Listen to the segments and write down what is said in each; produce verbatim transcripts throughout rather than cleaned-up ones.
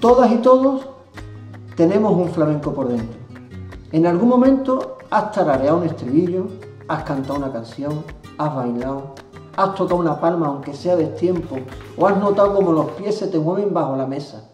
Todas y todos tenemos un flamenco por dentro. En algún momento has tarareado un estribillo, has cantado una canción, has bailado, has tocado una palma aunque sea destiempo, o has notado como los pies se te mueven bajo la mesa.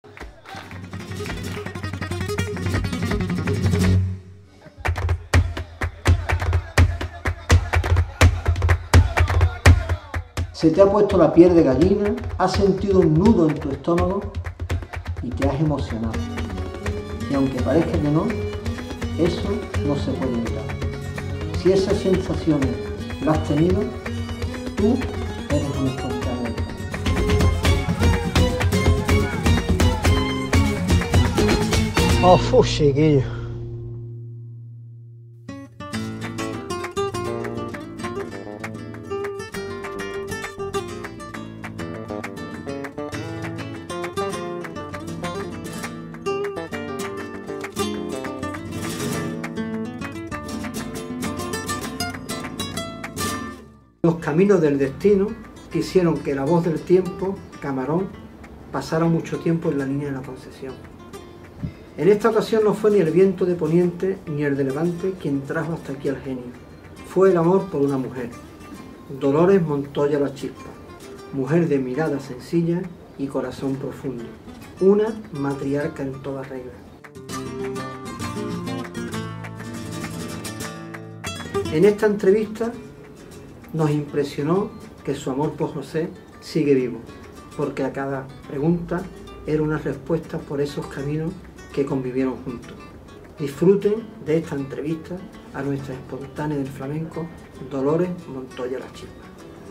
Se te ha puesto la piel de gallina, has sentido un nudo en tu estómago y te has emocionado. Y aunque parezca que no, eso no se puede evitar. Si esas sensaciones las has tenido, tú eres un espontáneo. ¡Oh, chiquillo! Los caminos del destino hicieron que la voz del tiempo, Camarón, pasara mucho tiempo en la línea de la Concesión. En esta ocasión no fue ni el viento de poniente ni el de levante quien trajo hasta aquí al genio. Fue el amor por una mujer, Dolores Montoya la Chispa, mujer de mirada sencilla y corazón profundo, una matriarca en toda regla. En esta entrevista nos impresionó que su amor por José sigue vivo, porque a cada pregunta era una respuesta por esos caminos que convivieron juntos. Disfruten de esta entrevista a nuestra espontánea del flamenco, Dolores Montoya la Chispa.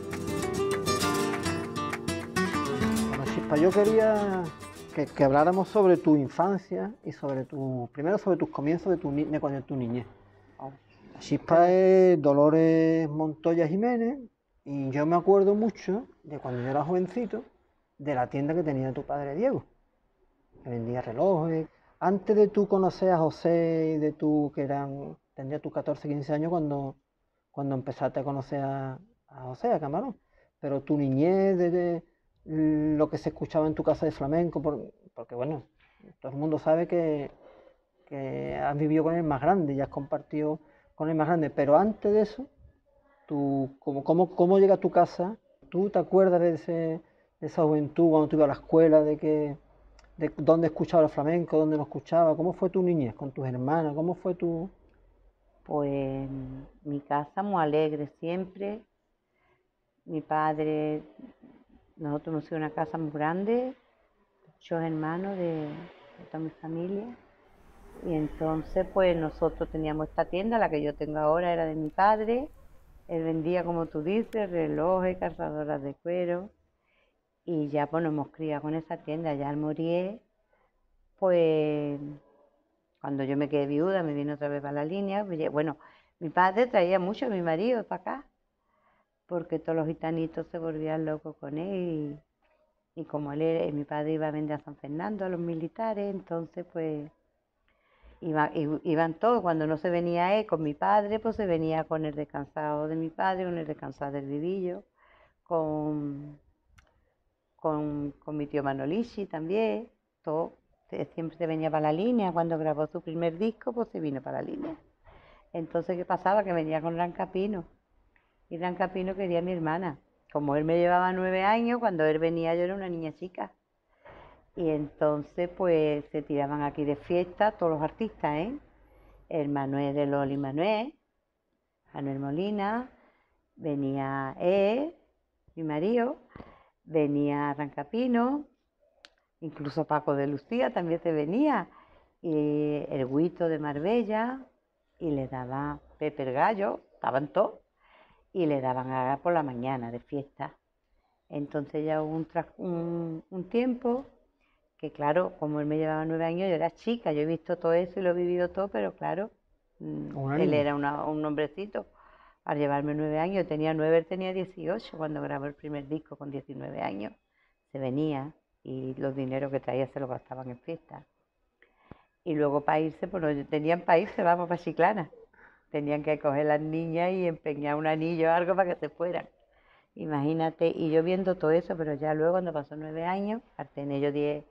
Bueno, Chispa, yo quería que, que habláramos sobre tu infancia y sobre tu, primero sobre tus comienzos de tu, ni- de cuando tu niñez. La Chispa es Dolores Montoya Jiménez y yo me acuerdo mucho de cuando yo era jovencito de la tienda que tenía tu padre Diego, que vendía relojes. Antes de tú conocer a José y de tú que eran, tendría tus catorce, quince años cuando, cuando empezaste a conocer a, a José, a Camarón, pero tu niñez, de, de lo que se escuchaba en tu casa de flamenco, por- porque bueno, todo el mundo sabe que, que has vivido con el más grande y has compartido con el más grande, pero antes de eso, tú, ¿cómo, cómo, cómo llega a tu casa? ¿Tú te acuerdas de, ese, de esa juventud cuando tú ibas a la escuela, de que, de dónde escuchaba el flamenco, dónde no escuchaba? ¿Cómo fue tu niñez con tus hermanas? ¿Cómo fue tu...? Pues mi casa muy alegre siempre. Mi padre, nosotros hemos sido una casa muy grande, muchos hermanos de, de toda mi familia. Y entonces pues nosotros teníamos esta tienda, la que yo tengo ahora era de mi padre. Él vendía, como tú dices, relojes, calzadoras de cuero. Y ya pues nos hemos criado con esa tienda. Ya al morir, pues cuando yo me quedé viuda, me vine otra vez para la línea. Bueno, mi padre traía mucho a mi marido para acá, porque todos los gitanitos se volvían locos con él. Y, y como él era- mi padre iba a vender a San Fernando a los militares, entonces pues iba- i- iban todos. Cuando no se venía él con mi padre, pues se venía con el descansado de mi padre, con el descansado del Vivillo, con, con, con mi tío Manolichi también, todo. Se- Siempre se venía para la línea. Cuando grabó su primer disco, pues se vino para la línea. Entonces, ¿qué pasaba? Que venía con Rancapino. Y Rancapino quería a mi hermana. Como él me llevaba nueve años, cuando él venía yo era una niña chica. Y entonces, pues, se tiraban aquí de fiesta todos los artistas, ¿eh? El Manuel de Loli Manuel, Manuel Molina, venía él, mi marido, venía Rancapino, incluso Paco de Lucía también se venía, y el Guito de Marbella, y le daba Pepe el Gallo, estaban todos, y le daban a por la mañana de fiesta. Entonces ya hubo un, tras- un, un tiempo que, claro, como él me llevaba nueve años, yo era chica, yo he visto todo eso y lo he vivido todo, pero claro, mm, Una él niña. era una- un hombrecito. Al llevarme nueve años, yo tenía nueve, él tenía dieciocho cuando grabó el primer disco con diecinueve años. Se venía y los dineros que traía se los gastaban en fiestas. Y luego para irse, pues no tenían para irse, vamos, para Chiclana. Tenían que coger las niñas y empeñar un anillo o algo para que se fueran. Imagínate, y yo viendo todo eso, pero ya luego cuando pasó nueve años, al tener yo diez,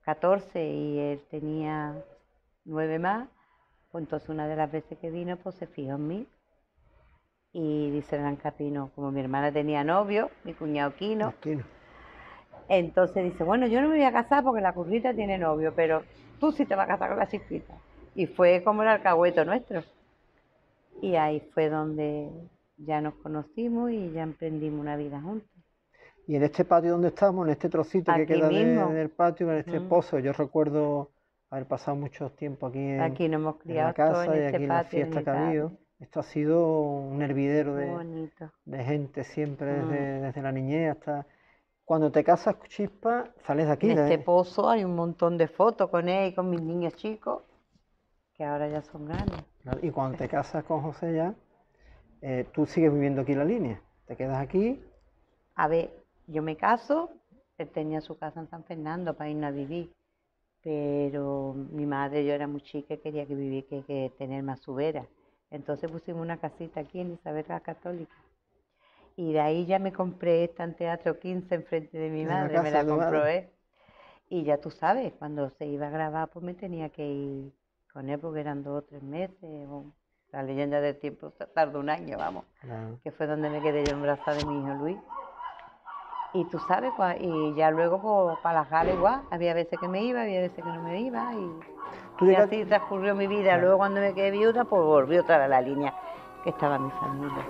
catorce y él tenía nueve más, pues entonces una de las veces que vino, pues se fijó en mí. Y dice Hernán Capino, como mi hermana tenía novio, mi cuñado Quino, Aquí no. entonces dice, bueno, yo no me voy a casar porque la currita tiene novio, pero tú sí te vas a casar con la chispita. Y fue como el alcahueto nuestro. Y ahí fue donde ya nos conocimos y ya emprendimos una vida juntos. Y en este patio donde estamos, en este trocito que Aquí queda de- mismo. del patio, en este Ujú. pozo, yo recuerdo haber pasado mucho tiempo aquí en, Aquí nos hemos en la criado todos casa en y este aquí en las patio de fiestas mi que ha habido. padre. Esto ha sido un hervidero Muy de, bonito. de gente siempre Mm. desde, desde la niñez hasta... Cuando te casas, Chispa, sales de aquí. En este de- pozo hay un montón de fotos con él y con mis niños chicos, que ahora ya son grandes. Y cuando te casas con José ya, eh, tú sigues viviendo aquí en la línea. Te quedas aquí. A ver, yo me caso, él tenía su casa en San Fernando para irnos a vivir, pero mi madre, yo era muy chica y quería que vivir, que, que tener más su vera. Entonces pusimos una casita aquí en Isabel la Católica. Y de ahí ya me compré esta en Teatro quince enfrente de mi En la madre, me casa la de tu compró madre. él. Y ya tú sabes, cuando se iba a grabar, pues me tenía que ir con él porque eran dos o tres meses. O la leyenda del tiempo tardó un año, vamos, Claro. que fue donde me quedé yo embarazada de mi hijo Luis. Y tú sabes, cua- y ya luego pues, para la jala igual, había veces que me iba, había veces que no me iba, y, Tú y llegas- así transcurrió mi vida. Claro. Luego cuando me quedé viuda, pues volví otra vez a la línea que estaba mi familia.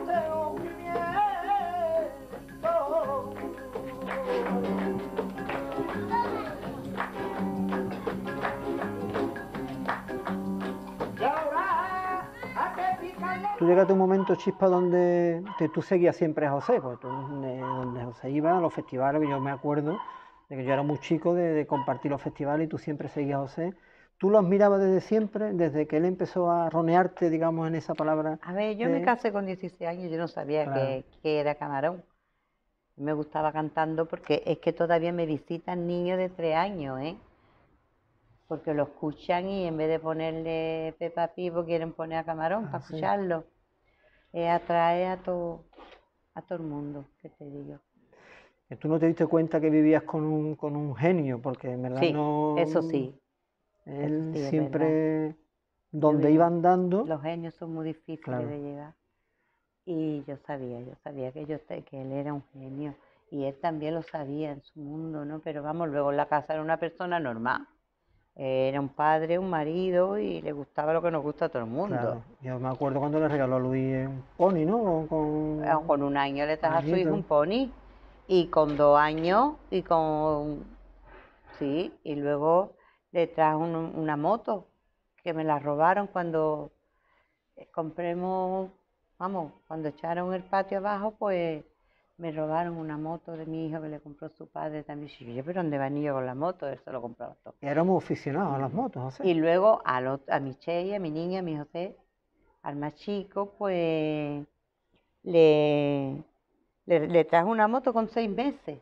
Tú llegaste a un momento, Chispa, donde te- tú seguías siempre a José, porque tú, eh, donde José iba a los festivales, que yo me acuerdo de que yo era muy chico de, de compartir los festivales y tú siempre seguías a José. ¿Tú lo admirabas desde siempre, desde que él empezó a ronearte, digamos, en esa palabra? A ver, yo de- me casé con dieciséis años, yo no sabía Claro. que, que era camarón. Me gustaba cantando porque es que todavía me visitan niños de tres años, ¿eh? Porque lo escuchan y en vez de ponerle Peppa Pig, pues quieren poner a Camarón Ah, para sí. escucharlo. Eh, atrae a todo, a todo el mundo, que te digo. Que tú no te diste cuenta que vivías con un, con un genio, porque en verdad Sí, no... eso sí, Él eso sí es siempre, Yo donde vi- iba andando, Los genios son muy difíciles Claro. de llevar. Y yo sabía, yo sabía que, yo, que él era un genio. Y él también lo sabía en su mundo, ¿no? Pero vamos, luego en la casa era una persona normal. Era un padre, un marido y le gustaba lo que nos gusta a todo el mundo. claro. Yo me acuerdo cuando le regaló a Luis un pony, ¿no? Con, Ah, Con un año le trajo a su hijo añito. un pony y con dos años y con... Sí, y luego le trajo un- una moto que me la robaron cuando eh, compremos, vamos, cuando echaron el patio abajo, pues me robaron una moto de mi hijo que le compró su padre también. Y yo, pero ¿dónde va niño con la moto? Él se lo compraba todo. Éramos aficionados a las motos, José. Y luego a, lo- a mi Chey, a mi niña, a mi José, al más chico, pues le, le, le trajo una moto con seis meses.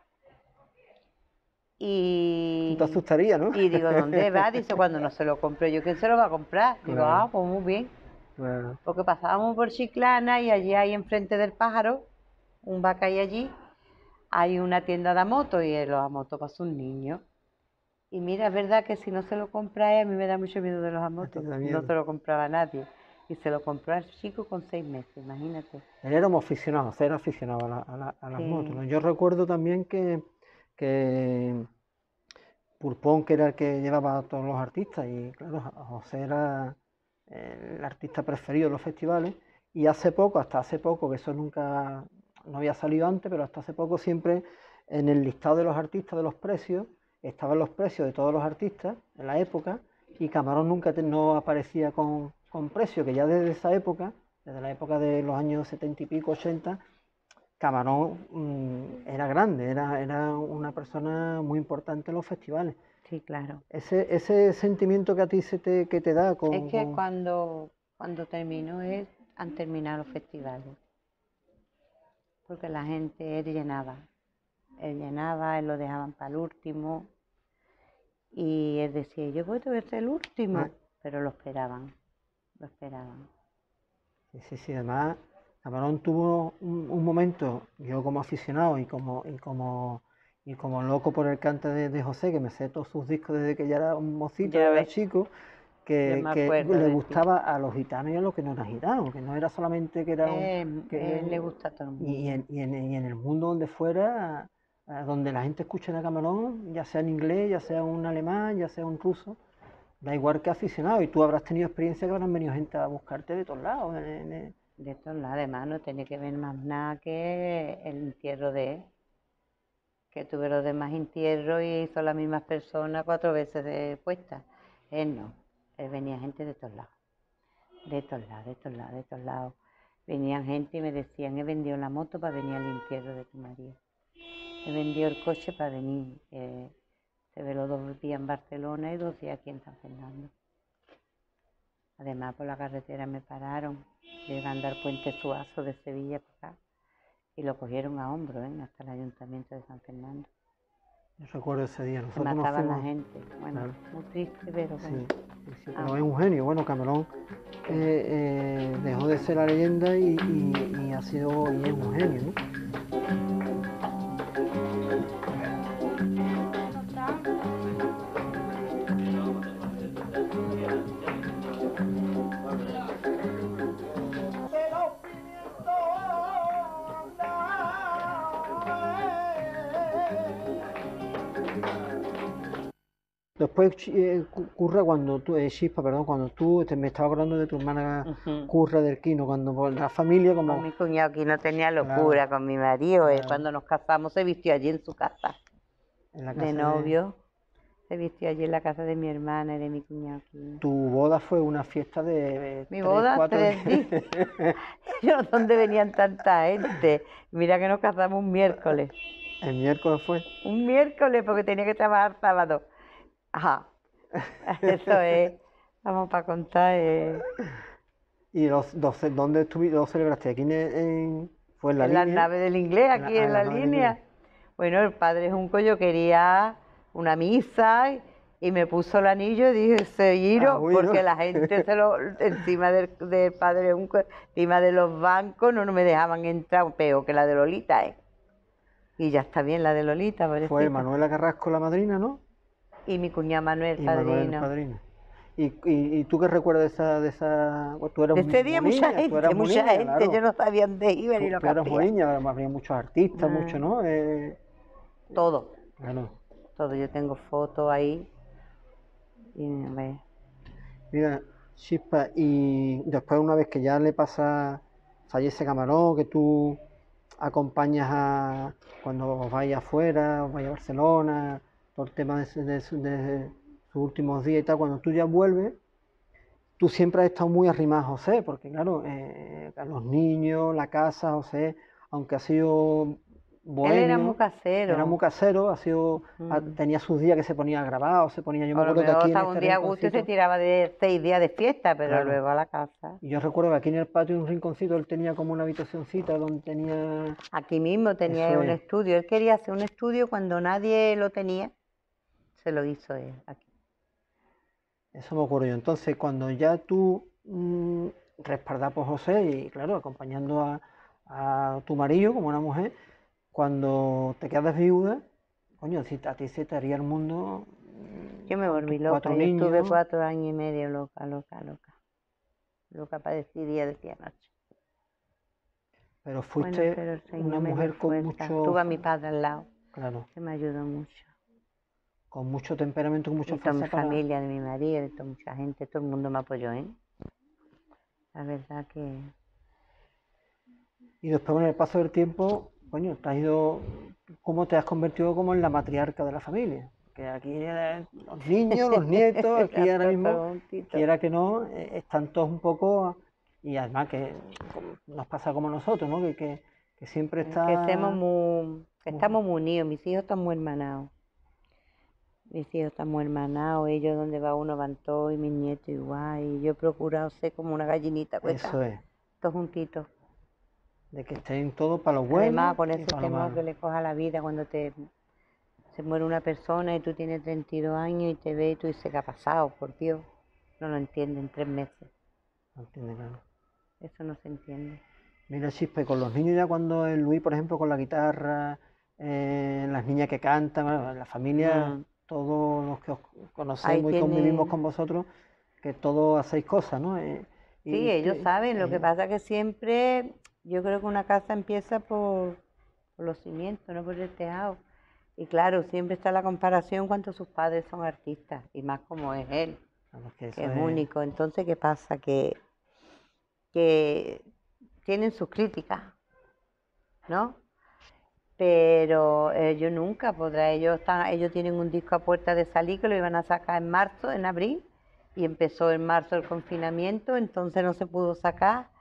Tú Y, te asustarías, ¿no? y digo, ¿dónde va? Dice, cuando no se lo compré yo, ¿quién se lo va a comprar? Digo, Claro. ah, pues muy bien. Claro. Porque pasábamos por Chiclana y allí hay enfrente del Pájaro, un vaca hay allí, hay una tienda de motos y en los motos pasó un niño. Y mira, es verdad que si no se lo compra él, a mí me da mucho miedo de los A ti motos. te da miedo. No se lo compraba nadie. Y se lo compró al chico con seis meses, imagínate. Él éramos aficionados, José era aficionado a, la- a la- a las Sí. motos, ¿no? Yo recuerdo también que, que Pulpón, que era el que llevaba a todos los artistas, y claro, José era el artista preferido de los festivales, y hace poco, hasta hace poco, que eso nunca, no había salido antes, pero hasta hace poco siempre en el listado de los artistas de los precios, estaban los precios de todos los artistas en la época, y Camarón nunca te- no aparecía con, con precio, que ya desde esa época, desde la época de los años setenta y pico, ochenta, Camarón mm, era grande, era, era una persona muy importante en los festivales. Sí, claro. Ese, ese sentimiento que a ti se te, que te da con... Es que con- cuando, cuando terminó él, han terminado los festivales. Porque la gente, él llenaba. Él llenaba, él lo dejaban para el último. Y él decía, yo voy a ser el último. Ah. Pero lo esperaban, lo esperaban. Sí, sí, sí, además Camarón tuvo un, un momento, yo como aficionado y como, y como, y como loco por el cante de, de José, que me sé todos sus discos desde que ya era un mocito, Ya era ves. chico, que, Yo me que acuerdo le de ti. gustaba a los gitanos y a los que no eran gitanos, que no era solamente que era un... Eh, que- él le gusta a todo el mundo. y, en, y, en, y en el mundo donde fuera, a donde la gente escucha a Camarón, ya sea en inglés, ya sea un alemán, ya sea un ruso, da igual que aficionado, y tú habrás tenido experiencia que habrán venido gente a buscarte de todos lados. en- en- en- De todos lados, además no tenía que ver más nada que el entierro de él, que tuve los demás entierros y son las mismas personas cuatro veces de puesta. Él no, él venía gente de todos lados, de todos lados, de todos lados, de todos lados. Venían gente y me decían, he vendido la moto para venir al entierro de tu marido. He vendido el coche para venir. Eh, se veló dos días en Barcelona y dos días aquí en San Fernando. Además, por la carretera me pararon, llegando al puente Suazo de Sevilla para acá, y lo cogieron a hombro, ¿eh? Hasta el ayuntamiento de San Fernando. Yo recuerdo ese día, Se nosotros nos mataban la fuimos... gente. Bueno, Claro. muy triste, pero Sí, bueno. sí, sí, Ah. pero es un genio. Bueno, Camarón eh, eh, dejó de ser la leyenda y, y- y ha sido y es un genio, ¿no? Después, Chi- eh, Cu- Curra, cuando tú, eh, Chispa, perdón, cuando tú, te, me estaba acordando de tu hermana Ujú. Curra del Quino, cuando por la familia Con como... mi cuñado aquí no tenía Claro, locura, con mi marido. eh, claro. Cuando nos casamos se vistió allí en su casa, En la de casa de... novio. Se vistió allí en la casa de mi hermana y de mi cuñado aquí. Tu boda fue una fiesta de... eh, Mi tres, boda, cuatro tres días. Yo no sé dónde venían tanta gente. Mira que nos casamos un miércoles. El miércoles fue. Un miércoles porque tenía que trabajar sábado. Ajá. Eso es. Vamos para contar. eh, ¿Y los, los, dónde estuviste, lo celebraste? ¿Aquí en, en- fue en la En la línea? nave del inglés, En la- aquí ah, en en la la nave del línea. inglés. Bueno, el padre Junco yo quería una misa y, y me puso el anillo y dije, se Ah, giro, bueno. porque la gente se lo, encima del, del padre Junco, encima de los bancos, no, no me dejaban entrar, peor que la de Lolita, ¿eh? Y ya está bien la de Lolita, Fue pobrecita. Manuela Carrasco la madrina, ¿no? Y mi cuñado Manuel, Y Manuel el padrino. padrino. ¿Y, y, y tú qué recuerdas de esa, de esa... pues tú eras De ese día muy mucha niña, tú gente, eras muy mucha niña, gente, claro. yo no sabía dónde iba ni Tú, lo tú que eras muy hacía. niña, además había muchos artistas, Ah. mucho, ¿no? Eh, Todo, claro. todo, yo tengo fotos ahí. Y, a ver, Mira, Chispa, y después una vez que ya le pasa, fallece Camarón, que tú acompañas a cuando os vais afuera, os vais a Barcelona, por el tema de, su- de su- de sus últimos días y tal, cuando tú ya vuelves, tú siempre has estado muy arrimado a José, porque claro, eh, a los niños, la casa, José, aunque ha sido él era muy bohemio, casero. era muy casero, ha sido, ha- Mm. tenía sus días que se ponía grabado, se ponía, yo me A lo acuerdo que mejor aquí en estaba un este día a gusto y se rinconcito, tiraba de seis días de fiesta, pero Claro. luego a la casa. y yo recuerdo que aquí en el patio de un rinconcito él tenía como una habitacioncita donde tenía, Aquí mismo tenía Eso un es. estudio. Él quería hacer un estudio cuando nadie lo tenía. Se lo hizo él aquí. eso me acuerdo yo. Entonces, cuando ya tú mm, respaldás por José y claro, acompañando a, a tu marido como una mujer, cuando te quedas viuda, coño, si a ti se te haría el mundo mm, Yo me con volví tus loca. cuatro Yo estuve niños, cuatro años y medio loca, loca, loca. Loca para decir día, decía noche. pero Bueno, fuiste pero el Señor una me dio mujer con fuerza. mucho, Tuve a mi padre al lado, claro, que me ayudó mucho. con mucho temperamento, con mucha Y toda mi fuerza para... familia, de mi marido, de toda mucha gente, todo el mundo me apoyó, ¿eh? La verdad que... Y después con el paso del tiempo, coño, te has ido, ¿cómo te has convertido como en la matriarca de la familia? Que aquí eh, los niños, los nietos, aquí ahora Todo mismo, juntito. quiera que no, eh, están todos un poco, y además que como nos pasa como nosotros, ¿no? Que, que, que siempre está... Que, somos muy, que muy- estamos muy unidos, mis hijos están muy hermanados. Mis hijos están muy hermanados, ellos donde va uno van todos y mis nietos igual. Y yo he procurado ser como una gallinita, cuesta, Eso es, todos juntitos. de que estén todos para lo bueno Además, con y ese para lo temor malo. que le coja la vida cuando te se muere una persona y tú tienes treinta y dos años y te ves y tú dices, ¿qué ha pasado? Por Dios, no lo entienden en tres meses. ¿Entiendes? Claro. Eso no se entiende. Mira, Chispa, y con los niños ya cuando el Luis, por ejemplo, con la guitarra, eh, las niñas que cantan, bueno, la familia, Mm. todos los que os Ahí conocemos y tiene- convivimos con vosotros, que todos hacéis cosas, ¿no? Eh, y Sí, ellos te- saben, lo que eh, pasa que siempre, yo creo que una casa empieza por, por los cimientos, no por el tejado. Y claro, siempre está la comparación cuando sus padres son artistas, y más como es él, vamos, que que eso es es- único. Entonces, ¿qué pasa? Que, que tienen sus críticas, ¿no? Pero ellos nunca podrán, ellos están, ellos tienen un disco a puerta de salir que lo iban a sacar en marzo, en abril, y empezó en marzo el confinamiento, entonces no se pudo sacar.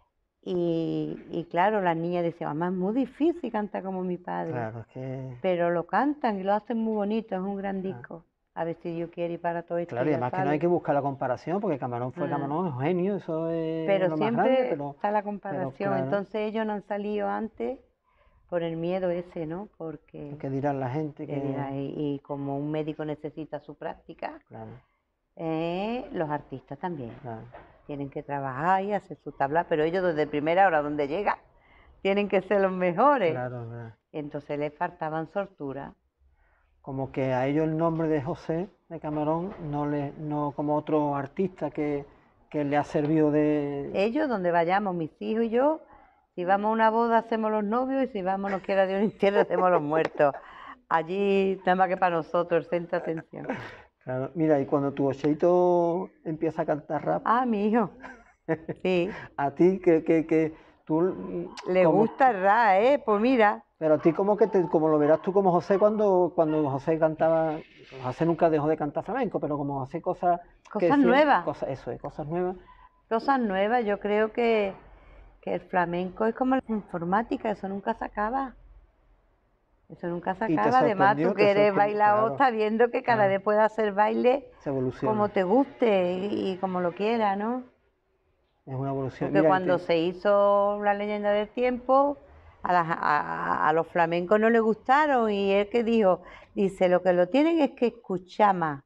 Y, y claro, las niñas decían, mamá, es muy difícil cantar como mi padre, claro, es que... pero lo cantan y lo hacen muy bonito, es un gran Ah. disco. A ver si Dios quiere y para todo esto Claro, y ya además que no sale. hay que buscar la comparación, porque Camarón fue Ah. Camarón, es un genio, eso es Pero lo más siempre grande, pero... está la pero comparación, claro, entonces ellos no han salido antes por el miedo ese, ¿no? Porque... ¿qué dirán la gente? que Que... dirá, y, y como un médico necesita su práctica, Claro, eh, los artistas también claro. tienen que trabajar y hacer su tabla, pero ellos desde primera hora donde llegan tienen que ser los mejores. Claro, claro. Entonces les faltaban soltura. Como que a ellos el nombre de José de Camarón no le, no como otro artista que, que le ha servido de... Ellos donde vayamos, mis hijos y yo, si vamos a una boda hacemos los novios y si vamos, nos quiera Dios en tierra, hacemos los muertos. Allí nada más que para nosotros, el centro de atención. Claro, mira, y cuando tu Ocheito empieza a cantar rap, Ah, mi hijo. Sí, a ti que, que, que tú... mm, le como- gusta el rap, ¿eh? Pues mira. Pero a ti como que te, como lo verás tú como José cuando, cuando José cantaba, José nunca dejó de cantar flamenco, pero como José cosas... que Cosas decía- nuevas. Cosas, eso es, cosas nuevas. Cosas nuevas, yo creo que, que el flamenco es como la informática, eso nunca se acaba. Eso nunca se Y te acaba. Además, sorprendió, tú te que eres sorprendió, bailador, claro, estás viendo que cada claro. vez puedes hacer baile Se evoluciona. como te guste y, y como lo quieras, ¿no? Es una evolución. Porque Mira, y cuando te- se hizo La leyenda del tiempo, a, las- a- a los flamencos no les gustaron y él que dijo, dice, lo que lo tienen es que escuchar más.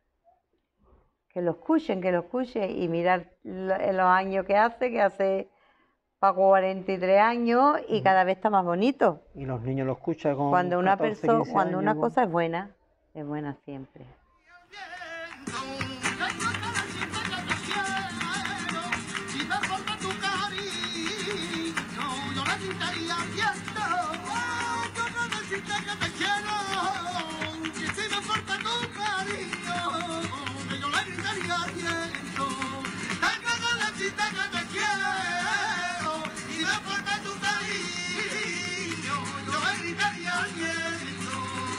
Que lo escuchen, que lo escuchen y mirar lo- en los años que hace, que hace para cuarenta y tres años y cada vez está más bonito. y los niños lo escuchan con Cuando una catorce, persona, quince cuando una años, cosa es buena, es buena siempre. Si me falta tu cariño, yo necesitaría viento. Yo no necesito que te quiero. Y si me falta tu cariño, yo le gritaría viento. Tengo que decirte que te quiero. Si me falta tu cariño, yo le gritaría viento.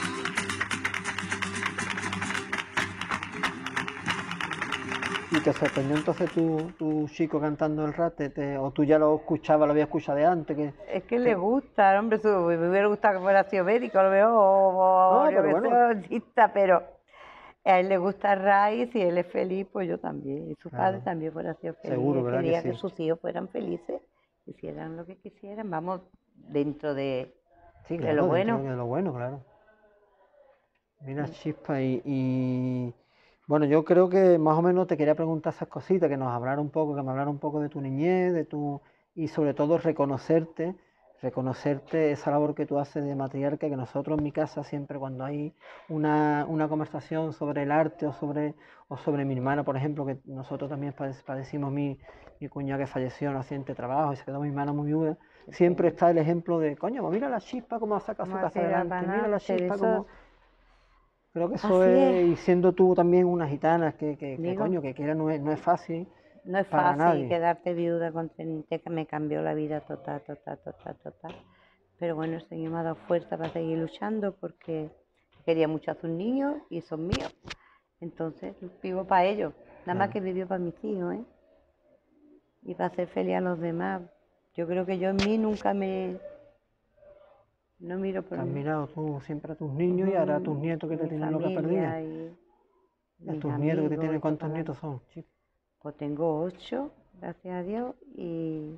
¿Y te sorprendió entonces tu, tu chico cantando el rap? Te- te- ¿O tú ya lo escuchabas, lo habías escuchado de antes? Que, Es que le gusta, hombre, su- me hubiera gustado que fuera sido médico, lo veo, o, o No, yo pero que bueno. sé, artista, pero a él le gusta el raíz y él es feliz, pues yo también. Y su Claro. padre también fuera sido feliz. Seguro, Él ¿verdad que quería sí? que sus hijos fueran felices, hicieran lo que quisieran, vamos, dentro de, sí, de claro, lo dentro bueno. de lo bueno, claro. Mira, Chispa, y, y, bueno, yo creo que más o menos te quería preguntar esas cositas, que nos hablara un poco, que me hablara un poco de tu niñez, de tu, y sobre todo reconocerte, reconocerte esa labor que tú haces de matriarca, que nosotros en mi casa siempre cuando hay una, una conversación sobre el arte o sobre, o sobre mi hermana, por ejemplo, que nosotros también pade- padecimos mi, mi cuñada que falleció en un accidente de trabajo y se quedó mi hermana muy viuda, siempre está el ejemplo de, coño, pues mira la Chispa cómo saca su Cómo casa tira adelante, para mira la adelante, Chispa eso- cómo... Creo que eso Así es, es. y siendo tú también una gitana, que, que, que Digo. coño, que quiera no es, no es fácil. No es para fácil nadie. quedarte viuda con treinta, que me cambió la vida total, total, total, total. Pero bueno, el Señor me ha dado fuerza para seguir luchando porque quería mucho a sus niños y son míos. Entonces vivo para ellos, nada más Claro. que vivo para mis hijos, ¿eh? Y para hacer feliz a los demás. Yo creo que yo en mí nunca me... No miro por Te has mí. mirado tú siempre a tus niños y ahora a tus Ujú, nietos que te mi tienen loca familia perdida. y Y a mis tus nietos que te amigos tienen, y ¿cuántos todo. nietos son? chico? Pues tengo ocho, gracias a Dios, y,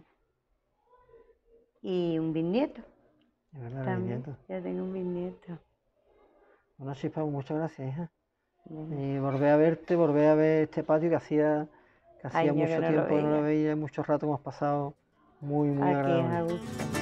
y un bisnieto. De verdad, mis También, nietos. ya tengo un bisnieto. Bueno, Chispa, muchas gracias, hija. Bueno, Y volver a verte, volver a ver este patio que hacía, que hacía Años que mucho no lo tiempo que no lo veía. veía, mucho rato hemos pasado muy, muy aquí es agradable. a gusto.